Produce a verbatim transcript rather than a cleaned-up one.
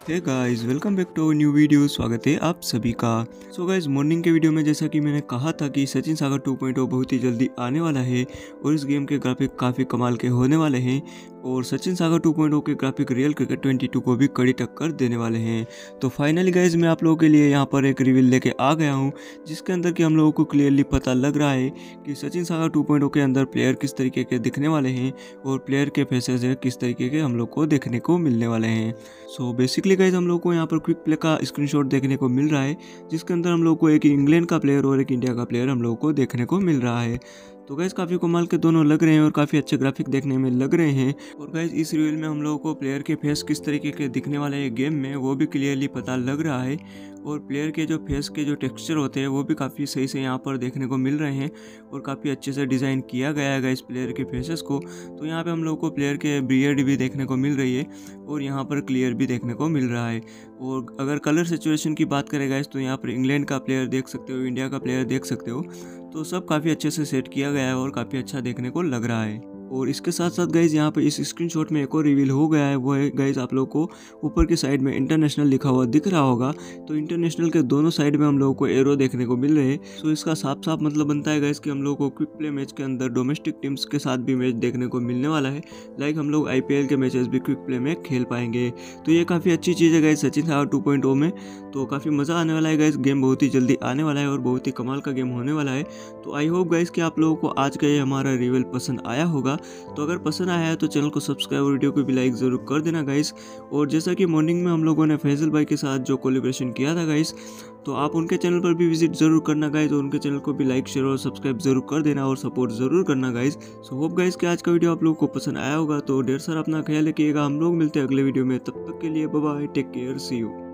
Hey guys, welcome back to new video. स्वागत है आप सभी का। सो गाइस, मॉर्निंग के वीडियो में जैसा कि मैंने कहा था कि Sachin saga two point O बहुत ही जल्दी आने वाला है और इस गेम के ग्राफिक काफ़ी कमाल के होने वाले हैं और Sachin saga two point O के graphic real cricket twenty two को भी कड़ी टक्कर देने वाले हैं। तो फाइनली गाइस, मैं आप लोगों के लिए यहाँ पर एक रिवील लेके आ गया हूँ जिसके अंदर कि हम लोगों को क्लियरली पता लग रहा है कि Sachin saga two point O के अंदर प्लेयर किस तरीके के दिखने वाले हैं और प्लेयर के फेसेस है किस तरीके के हम लोग को देखने को मिलने वाले हैं। सो बेसिकली गाइस, हम लोग को यहाँ पर क्विक प्ले का स्क्रीनशॉट देखने को मिल रहा है जिसके अंदर हम लोग को एक इंग्लैंड का प्लेयर और एक इंडिया का प्लेयर हम लोग को देखने को मिल रहा है। तो गाइस, काफ़ी कमाल के दोनों लग रहे हैं और काफ़ी अच्छे ग्राफिक देखने में लग रहे हैं। और गाइस, इस रील में हम लोगों को प्लेयर के फेस किस तरीके के दिखने वाले हैं गेम में वो भी क्लियरली पता लग रहा है और प्लेयर के जो फेस के जो टेक्सचर होते हैं वो भी काफ़ी सही से यहाँ पर देखने को मिल रहे हैं और काफ़ी अच्छे से डिज़ाइन किया गया है गाइस प्लेयर के फेसेस को। तो यहाँ पे हम लोग को प्लेयर के बियर्ड भी देखने को मिल रही है और यहाँ पर क्लियर भी देखने को मिल रहा है। और अगर कलर सिचुएशन की बात करें गाइस, तो यहाँ पर इंग्लैंड का प्लेयर देख सकते हो, इंडिया का प्लेयर देख सकते हो। तो सब काफ़ी अच्छे से सेट किया गया है और काफ़ी अच्छा देखने को लग रहा है। और इसके साथ साथ गाइज यहाँ पर इस स्क्रीनशॉट में एक और रिवील हो गया है, वो है गाइज आप लोग को ऊपर की साइड में इंटरनेशनल लिखा हुआ दिख रहा होगा। तो इंटरनेशनल के दोनों साइड में हम लोगों को एरो देखने को मिल रहे हैं। सो इसका साफ साफ मतलब बनता है गाइज कि हम लोगों को क्विक प्ले मैच के अंदर डोमेस्टिक टीम्स के साथ भी मैच देखने को मिलने वाला है। लाइक हम लोग आईपीएल के मैचेस भी क्विक प्ले में खेल पाएंगे। तो ये काफ़ी अच्छी चीज़ है guys Sachin saga two point O में। तो काफ़ी मज़ा आने वाला है गाइज, गेम बहुत ही जल्दी आने वाला है और बहुत ही कमाल का गेम होने वाला है। तो आई होप गाइज कि आप लोगों को आज का ये हमारा रिवील पसंद आया होगा। तो अगर पसंद आया है तो चैनल को सब्सक्राइब और वीडियो को भी लाइक ज़रूर कर देना गाइस। और जैसा कि मॉर्निंग में हम लोगों ने फैजल भाई के साथ जो कोलैबोरेशन किया था गाइस, तो आप उनके चैनल पर भी विजिट ज़रूर करना गाइस और उनके चैनल को भी लाइक शेयर और सब्सक्राइब जरूर कर देना और सपोर्ट ज़रूर करना गाइस। सो होप गाइस कि आज का वीडियो आप लोगों को पसंद आया होगा। तो ढेर सारा अपना ख्याल रखिएगा। हम लोग मिलते हैं अगले वीडियो में, तब तक के लिए bye bye, take care, see you.